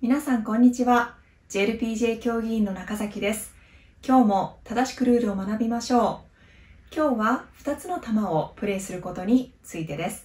皆さんこんにちは。JLPGA 競技員の中崎です。今日も正しくルールを学びましょう。今日は2つの球をプレーすることについてです。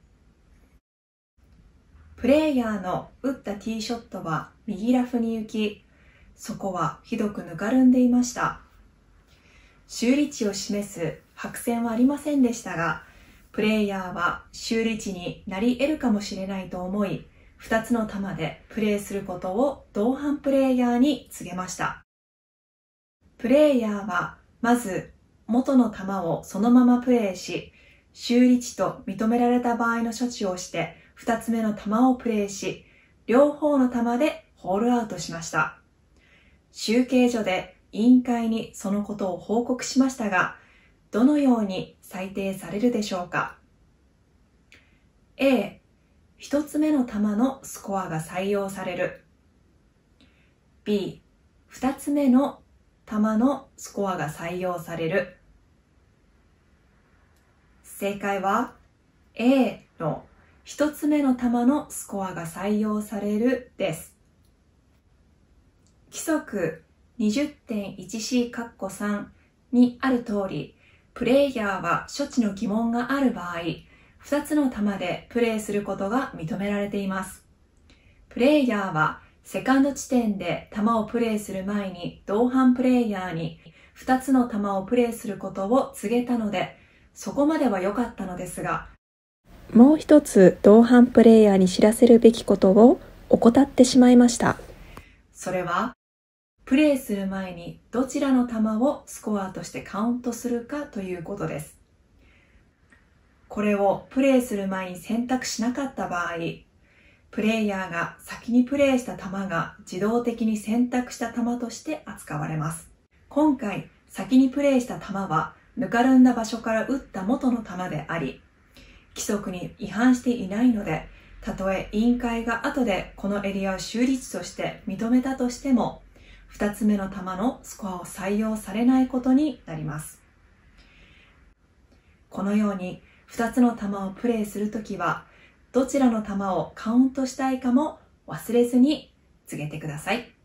プレイヤーの打ったティーショットは右ラフに行き、そこはひどくぬかるんでいました。修理値を示す白線はありませんでしたが、プレイヤーは修理値になり得るかもしれないと思い、2つの球でプレーすることを同伴プレイヤーに告げました。プレイヤーはまず元の球をそのままプレーし、修理値と認められた場合の処置をして2つ目の球をプレーし、両方の球でホールアウトしました。集計所で委員会にそのことを報告しましたが、どのように裁定されるでしょうか。A、一つ目の球のスコアが採用される。B、二つ目の球のスコアが採用される。正解は A の一つ目の球のスコアが採用されるです。規則 20.1C(3) にある通り、プレイヤーは処置の疑問がある場合、2つの球でプレーすることが認められています。プレイヤーはセカンド地点で球をプレーする前に同伴プレイヤーに2つの球をプレーすることを告げたので、そこまでは良かったのですが、もう一つ同伴プレイヤーに知らせるべきことを怠ってしまいました。それは、プレーする前にどちらの球をスコアとしてカウントするかということです。これをプレーする前に選択しなかった場合、プレイヤーが先にプレーした球が自動的に選択した球として扱われます。今回、先にプレーした球はぬかるんだ場所から打った元の球であり、規則に違反していないので、たとえ委員会が後でこのエリアを修理値として認めたとしても、2つ目の球のスコアを採用されないことになります。このように2つの球をプレーするときは、どちらの球をカウントしたいかも忘れずに告げてください。